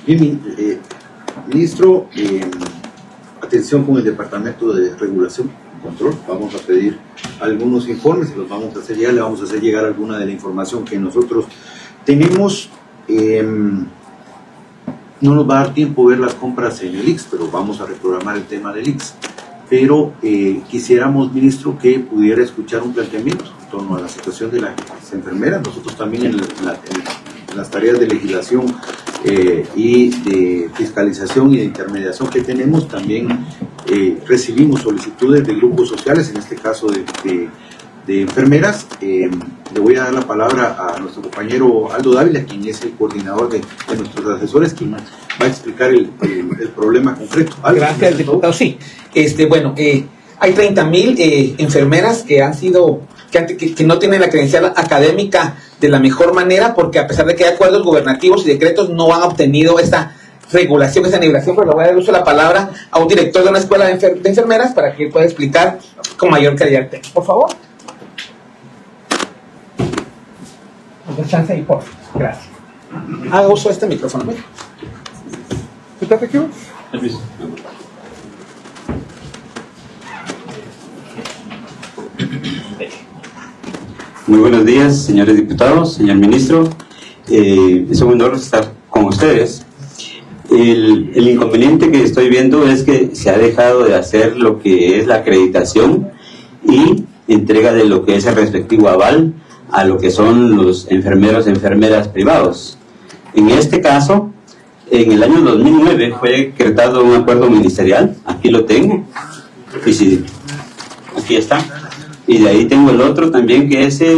Bien, ministro, atención con el Departamento de Regulación y Control. Vamos a pedir algunos informes y los vamos a hacer llegar. Le vamos a hacer llegar alguna de la información que nosotros tenemos. No nos va a dar tiempo ver las compras en el IX, pero vamos a reprogramar el tema del IX. Pero quisiéramos, ministro, que pudiera escuchar un planteamiento en torno a la situación de las enfermeras. Nosotros también en las tareas de legislación y de fiscalización y de intermediación que tenemos, también recibimos solicitudes de grupos sociales, en este caso de enfermeras. Le voy a dar la palabra a nuestro compañero Aldo Dávila, quien es el coordinador de nuestros asesores, quien va a explicar el problema concreto. Aldo, gracias, diputado. Sí, bueno, hay 30.000 enfermeras que han sido, que no tienen la credencial académica de la mejor manera, porque a pesar de que hay acuerdos gubernativos y decretos, no han obtenido esta regulación, esa nivelación. Pero le voy a dar uso de la palabra a un director de una escuela de enfermeras para que él pueda explicar con mayor claridad el tema. Por favor. Chance ahí, por favor. Gracias. Haga uso de este micrófono. ¿Está aquí? Muy buenos días, señores diputados, señor ministro. Es un honor estar con ustedes. El inconveniente que estoy viendo es que se ha dejado de hacer lo que es la acreditación y entrega de lo que es el respectivo aval a lo que son los enfermeros y enfermeras privados. En este caso, en el año 2009 fue decretado un acuerdo ministerial, aquí lo tengo, y sí, aquí está, y de ahí tengo el otro también, que es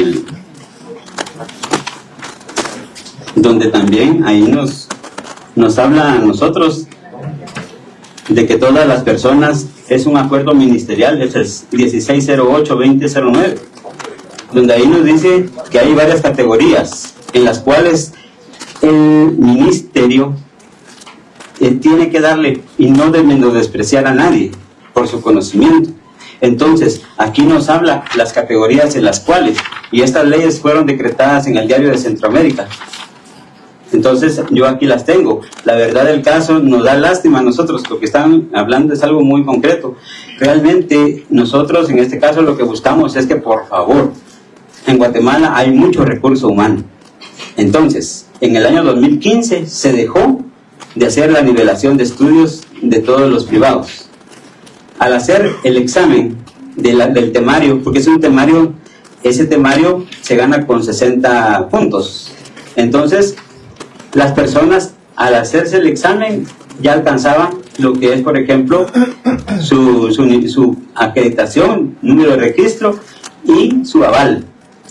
donde también ahí nos habla a nosotros de que todas las personas, es un acuerdo ministerial, es el 1608-2009, donde ahí nos dice que hay varias categorías en las cuales el ministerio tiene que darle y no despreciar a nadie por su conocimiento. Entonces, aquí nos habla las categorías en las cuales, y estas leyes fueron decretadas en el Diario de Centroamérica. Entonces, yo aquí las tengo. La verdad del caso nos da lástima a nosotros, lo que están hablando es algo muy concreto. Realmente, nosotros en este caso lo que buscamos es que, por favor, en Guatemala hay mucho recurso humano. Entonces, en el año 2015 se dejó de hacer la nivelación de estudios de todos los privados. Al hacer el examen del temario, porque es un temario, ese temario se gana con 60 puntos. Entonces, las personas al hacerse el examen ya alcanzaban lo que es, por ejemplo, su acreditación, número de registro y su aval.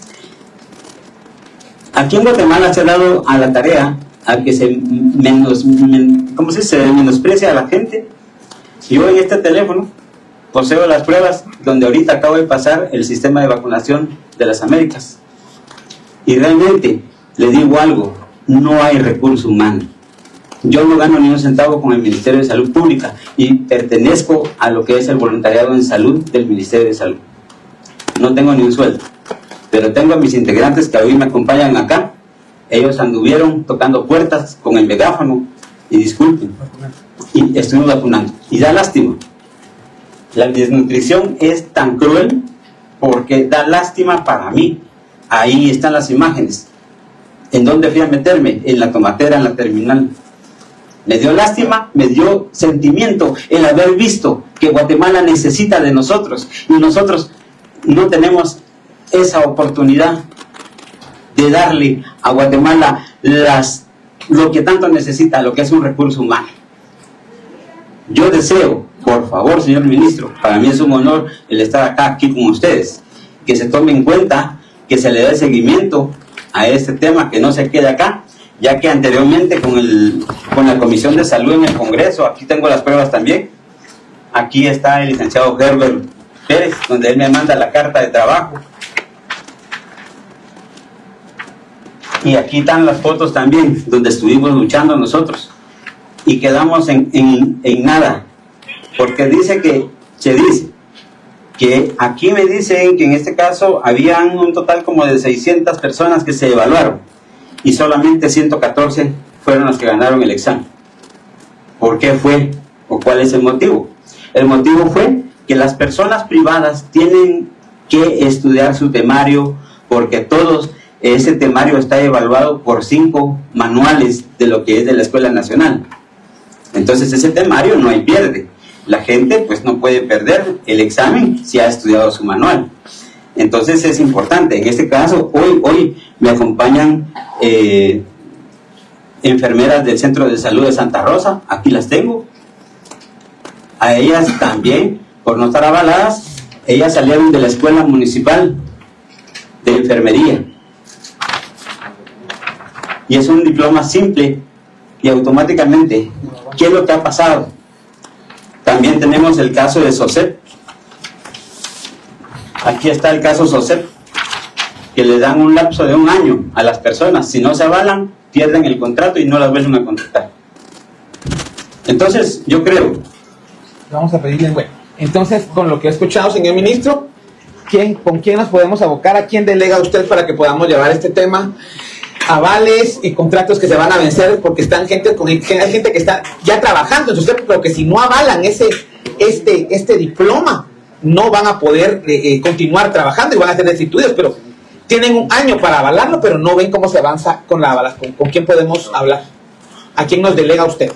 Aquí en Guatemala se ha dado a la tarea a que se menosprecia a la gente. Yo en este teléfono poseo las pruebas donde ahorita acabo de pasar el sistema de vacunación de las Américas. Y realmente, le digo algo, no hay recurso humano. Yo no gano ni un centavo con el Ministerio de Salud Pública y pertenezco a lo que es el voluntariado en salud del Ministerio de Salud. No tengo ni un sueldo. Pero tengo a mis integrantes que hoy me acompañan acá. Ellos anduvieron tocando puertas con el megáfono, y disculpen, y estuvimos vacunando. Y da lástima. La desnutrición es tan cruel porque da lástima para mí. Ahí están las imágenes. ¿En dónde fui a meterme? En la tomatera, en la terminal. Me dio lástima, me dio sentimiento el haber visto que Guatemala necesita de nosotros y nosotros no tenemos esa oportunidad de darle a Guatemala lo que tanto necesita, lo que es un recurso humano. Yo deseo, por favor, señor ministro, para mí es un honor el estar aquí con ustedes, que se tome en cuenta, que se le dé seguimiento a este tema, que no se quede acá, ya que anteriormente con la Comisión de Salud en el Congreso, aquí tengo las pruebas también, aquí está el licenciado Herbert Pérez, donde él me manda la carta de trabajo. Y aquí están las fotos también, donde estuvimos luchando nosotros. Y quedamos en nada. Porque se dice que aquí me dicen que en este caso habían un total como de 600 personas que se evaluaron. Y solamente 114 fueron los que ganaron el examen. ¿Por qué fue? ¿O cuál es el motivo? El motivo fue que las personas privadas tienen que estudiar su temario, porque ese temario está evaluado por 5 manuales de lo que es de la Escuela Nacional. Entonces ese temario no hay pierde. La gente pues no puede perder el examen si ha estudiado su manual. Entonces es importante. En este caso, hoy me acompañan enfermeras del Centro de Salud de Santa Rosa. Aquí las tengo. A ellas también, por no estar avaladas, ellas salieron de la Escuela Municipal de Enfermería. Y es un diploma simple y automáticamente, ¿qué es lo que ha pasado? También tenemos el caso de SOCEP. Aquí está el caso SOCEP, que le dan un lapso de 1 año a las personas. Si no se avalan, pierden el contrato y no las vuelven a contratar. Entonces, yo creo... Vamos a pedirle, bueno, entonces, con lo que he escuchado, señor ministro, ¿con quién nos podemos abocar? ¿A quién delega usted para que podamos llevar este tema? Avales y contratos que se van a vencer porque hay gente que está ya trabajando, entonces, pero que si no avalan este diploma, no van a poder continuar trabajando y van a ser destituidos, pero tienen 1 año para avalarlo, pero no ven cómo se avanza con la avalación. ¿Con quién podemos hablar? ¿A quién nos delega usted?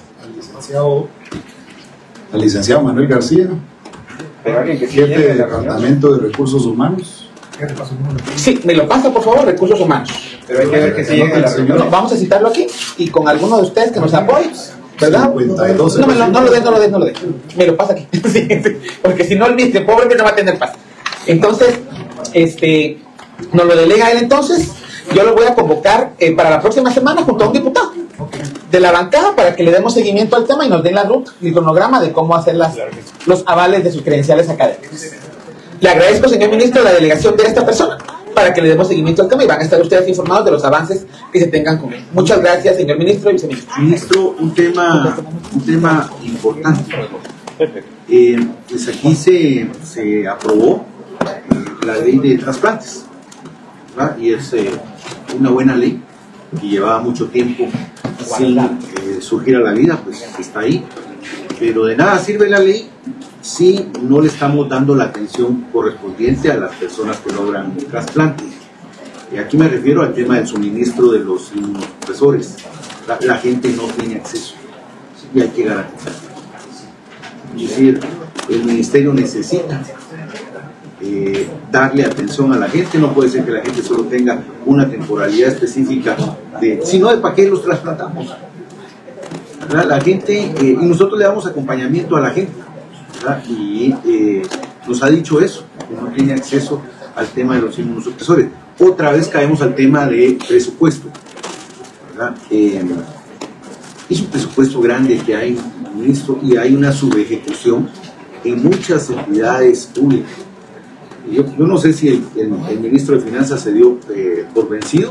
Al licenciado Manuel García, jefe de Departamento de Recursos Humanos. Sí, me lo pasa por favor, Recursos Humanos. Pero hay que ver que si llega la reunión. No, vamos a citarlo aquí y con alguno de ustedes que nos apoye, ¿verdad? 52, no lo dé. Me lo pasa aquí. Sí, porque si no, el pobre que no va a tener paz. Entonces, nos lo delega él entonces. Yo lo voy a convocar para la próxima semana junto a un diputado de la bancada para que le demos seguimiento al tema y nos den la ruta y el cronograma de cómo hacer los avales de sus credenciales académicas. Le agradezco, señor ministro, la delegación de esta persona para que le demos seguimiento al tema y van a estar ustedes informados de los avances que se tengan con él. Muchas gracias, señor ministro y viceministro. Ministro, un tema importante. Pues aquí se aprobó la ley de trasplantes, ¿verdad? Y es una buena ley que llevaba mucho tiempo sin surgir a la vida, pues está ahí. Pero de nada sirve la ley si no le estamos dando la atención correspondiente a las personas que logran un trasplante. Y aquí me refiero al tema del suministro de los inmunosupresores. La gente no tiene acceso y hay que garantizar. Es decir, el ministerio necesita darle atención a la gente. No puede ser que la gente solo tenga una temporalidad específica sino de para qué los trasplantamos. La gente, y nosotros le damos acompañamiento a la gente, ¿verdad? Y nos ha dicho eso, que no tiene acceso al tema de los inmunosupresores. Otra vez caemos al tema de presupuesto, ¿verdad? Es un presupuesto grande que hay, ministro, y hay una subejecución en muchas entidades públicas. Yo no sé si el ministro de Finanzas se dio por vencido.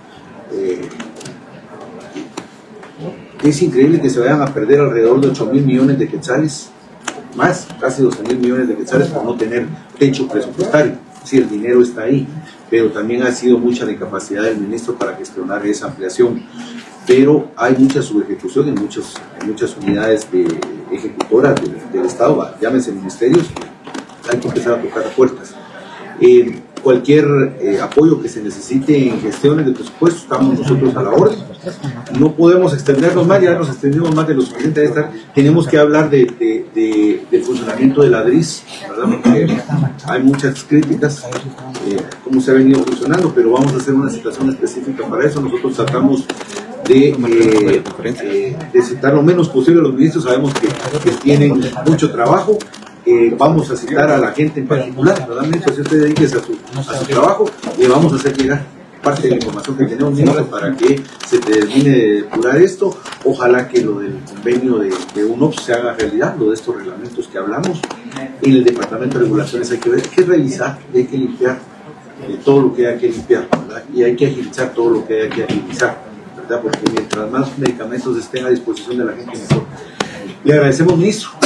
Es increíble que se vayan a perder alrededor de 8.000 millones de quetzales, más, casi 12.000 millones de quetzales por no tener techo presupuestario. Sí, el dinero está ahí, pero también ha sido mucha la incapacidad del ministro para gestionar esa ampliación. Pero hay mucha subejecución en muchas unidades ejecutoras del Estado, llámese ministerios, hay que empezar a tocar puertas. Cualquier apoyo que se necesite en gestiones de presupuesto, estamos nosotros a la orden. No podemos extendernos más, ya nos extendimos más de lo suficiente. Tenemos que hablar del funcionamiento de la DRIS, ¿verdad? Porque hay muchas críticas, cómo se ha venido funcionando, pero vamos a hacer una situación específica para eso. Nosotros tratamos de citar lo menos posible a los ministros, sabemos que tienen mucho trabajo. Vamos a citar a la gente en particular, ¿verdad? Si usted dedíquese a su trabajo, le vamos a hacer llegar parte de la información que tenemos, ministro, para que se termine de depurar esto. Ojalá que lo del convenio de UNOPS se haga realidad, lo de estos reglamentos que hablamos. En el Departamento de Regulaciones hay que revisar, hay que limpiar todo lo que hay que limpiar, ¿verdad? Y hay que agilizar todo lo que hay que agilizar, ¿verdad? Porque mientras más medicamentos estén a disposición de la gente, mejor. Le agradecemos, ministro.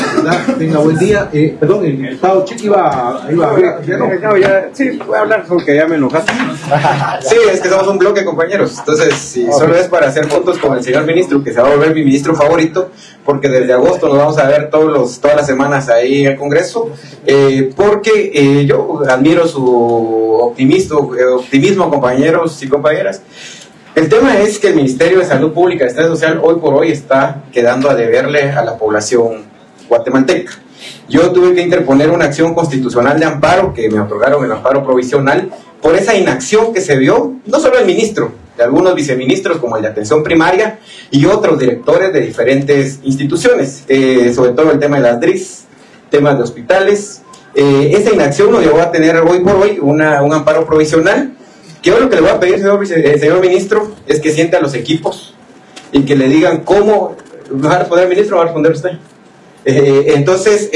Tenga buen día. Perdón, el diputado Chiqui iba a hablar. Sí, voy a hablar porque ya me enojaste. Sí, es que somos un bloque, compañeros. Entonces, si solo es para hacer fotos con el señor ministro, que se va a volver mi ministro favorito, porque desde agosto nos vamos a ver todas las semanas ahí en el Congreso, porque yo admiro su optimismo, compañeros y compañeras. El tema es que el Ministerio de Salud Pública y Estado Social hoy por hoy está quedando a deberle a la población guatemalteca. Yo tuve que interponer una acción constitucional de amparo, que me otorgaron el amparo provisional, por esa inacción que se vio, no solo el ministro, de algunos viceministros como el de atención primaria y otros directores de diferentes instituciones, sobre todo el tema de las DRIS, temas de hospitales. Esa inacción nos llevó a tener hoy por hoy un amparo provisional, que yo lo que le voy a pedir, señor ministro, es que siente a los equipos y que le digan cómo. ¿Va a responder el ministro o va a responder usted? Entonces,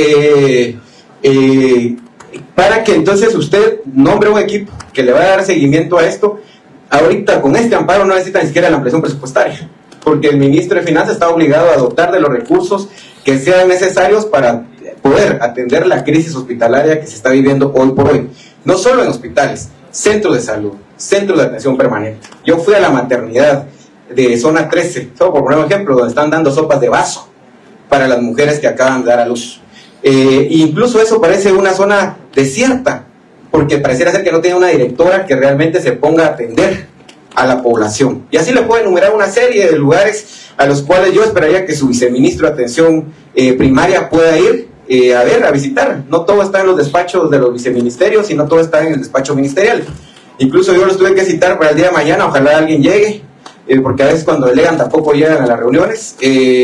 para que entonces usted nombre un equipo que le va a dar seguimiento a esto. Ahorita con este amparo no necesita ni siquiera la ampliación presupuestaria, porque el ministro de Finanzas está obligado a dotar de los recursos que sean necesarios para poder atender la crisis hospitalaria que se está viviendo hoy por hoy, no solo en hospitales, centros de salud, centros de atención permanente. Yo fui a la maternidad de zona 13, solo por poner un ejemplo, donde están dando sopas de vaso para las mujeres que acaban de dar a luz. Incluso eso parece una zona desierta, porque pareciera ser que no tiene una directora que realmente se ponga a atender a la población. Y así le puedo enumerar una serie de lugares a los cuales yo esperaría que su viceministro de atención primaria pueda ir a visitar. No todo está en los despachos de los viceministerios, sino todo está en el despacho ministerial. Incluso yo los tuve que citar para el día de mañana, ojalá alguien llegue, porque a veces cuando delegan tampoco llegan a las reuniones,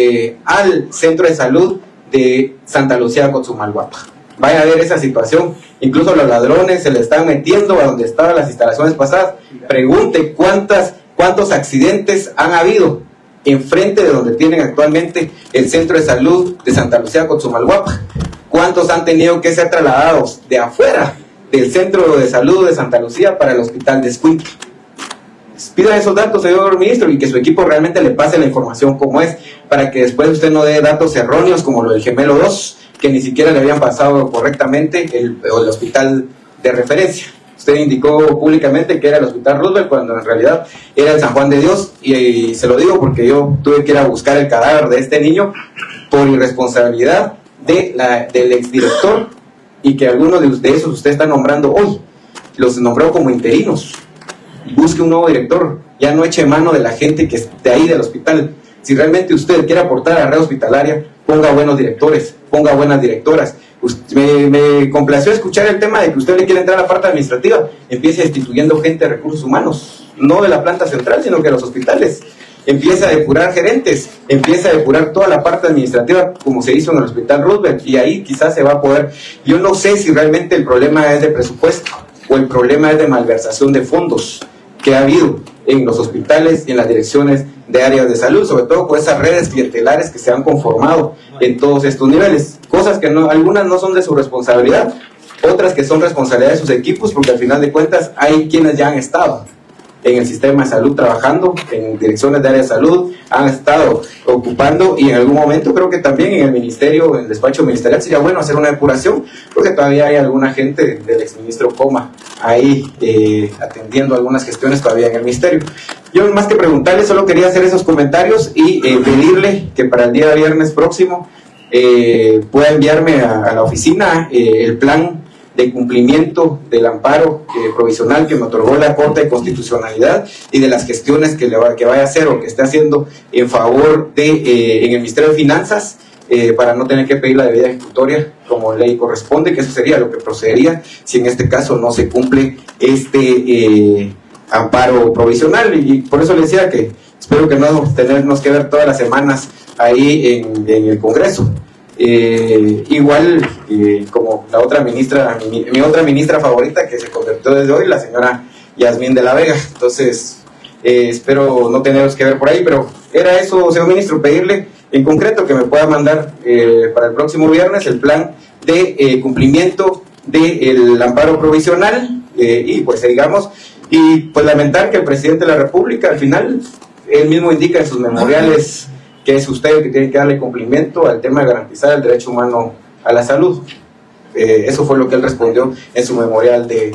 al centro de salud de Santa Lucía Cotzumalguapa. Vaya a ver esa situación. Incluso los ladrones se le están metiendo a donde estaban las instalaciones pasadas. Pregunte cuántos accidentes han habido enfrente de donde tienen actualmente el centro de salud de Santa Lucía Cotzumalguapa. ¿Cuántos han tenido que ser trasladados de afuera del centro de salud de Santa Lucía para el hospital de Escuintla? Pida esos datos, señor ministro, y que su equipo realmente le pase la información como es, para que después usted no dé datos erróneos como lo del Gemelo 2, que ni siquiera le habían pasado correctamente el hospital de referencia. Usted indicó públicamente que era el Hospital Roosevelt, cuando en realidad era el San Juan de Dios, y se lo digo porque yo tuve que ir a buscar el cadáver de este niño por irresponsabilidad del exdirector, y que algunos de esos usted está nombrando hoy, los nombró como interinos. Busque un nuevo director, ya no eche mano de la gente que es de ahí del hospital. Si realmente usted quiere aportar a la red hospitalaria, ponga buenos directores, ponga buenas directoras. Me complació escuchar el tema de que usted le quiere entrar a la parte administrativa. Empiece destituyendo gente de recursos humanos, no de la planta central, sino que de los hospitales. Empieza a depurar gerentes, empieza a depurar toda la parte administrativa, como se hizo en el Hospital Roosevelt, y ahí quizás se va a poder. Yo no sé si realmente el problema es de presupuesto o el problema es de malversación de fondos que ha habido en los hospitales y en las direcciones de áreas de salud, sobre todo con esas redes clientelares que se han conformado en todos estos niveles. Cosas que algunas no son de su responsabilidad, otras que son responsabilidad de sus equipos, porque al final de cuentas hay quienes ya han estado en el sistema de salud trabajando, en direcciones de área de salud, han estado ocupando, y en algún momento creo que también en el ministerio, en el despacho ministerial, sería bueno hacer una depuración, porque todavía hay alguna gente del exministro Coma ahí atendiendo algunas gestiones todavía en el ministerio. Yo más que preguntarle, solo quería hacer esos comentarios y pedirle que para el día viernes próximo pueda enviarme a la oficina el plan de cumplimiento del amparo provisional que me otorgó la Corte de Constitucionalidad y de las gestiones que vaya a hacer o que esté haciendo en favor de en el Ministerio de Finanzas, para no tener que pedir la debida ejecutoria como ley corresponde, que eso sería lo que procedería si en este caso no se cumple este amparo provisional. Y por eso le decía que espero que no tenernos que ver todas las semanas ahí en el Congreso. Igual como la otra ministra, mi otra ministra favorita, que se convirtió desde hoy, la señora Yasmín de la Vega. Entonces espero no tenerlos que ver por ahí, pero era eso, señor ministro, pedirle en concreto que me pueda mandar para el próximo viernes el plan de cumplimiento del amparo provisional, y pues digamos, y pues lamentar que el presidente de la República al final él mismo indica en sus memoriales que es usted el que tiene que darle cumplimiento al tema de garantizar el derecho humano a la salud. Eso fue lo que él respondió en su memorial de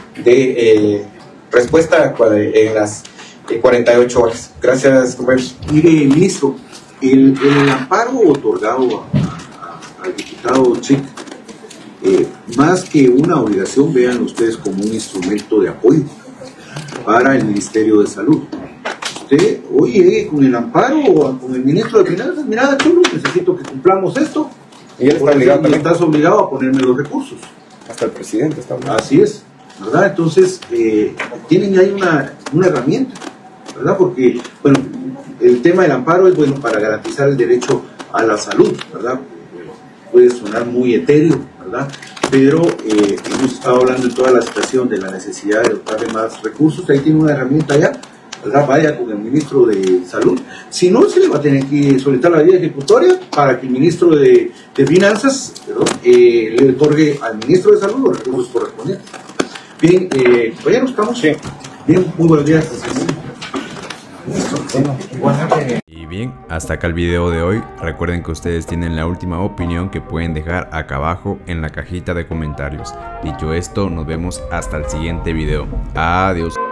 respuesta en las 48 horas. Gracias, compañeros. Mire, ministro, el amparo otorgado al diputado Chic, más que una obligación, vean ustedes como un instrumento de apoyo para el Ministerio de Salud. Usted, oye, con el amparo o con el ministro de Finanzas, mira, chulo, necesito que cumplamos esto. Y él está obligado también. Estás obligado a ponerme los recursos. Hasta el presidente está obligado. Así es, ¿verdad? Entonces, tienen ahí una herramienta, ¿verdad? Porque, bueno, el tema del amparo es bueno para garantizar el derecho a la salud, ¿verdad? Puede sonar muy etéreo, ¿verdad? Pero hemos estado hablando en toda la situación de la necesidad de dotar de más recursos. Ahí tiene una herramienta ya, ¿verdad? Vaya con el ministro de Salud. Si no, se le va a tener que solicitar la vía ejecutoria para que el ministro de Finanzas, perdón, le otorgue al ministro de Salud los recursos correspondientes. Bien, compañeros, ¿estamos? Sí. Bien, muy buenos días. Y bien, hasta acá el video de hoy. Recuerden que ustedes tienen la última opinión que pueden dejar acá abajo en la cajita de comentarios. Dicho esto, nos vemos hasta el siguiente video. Adiós.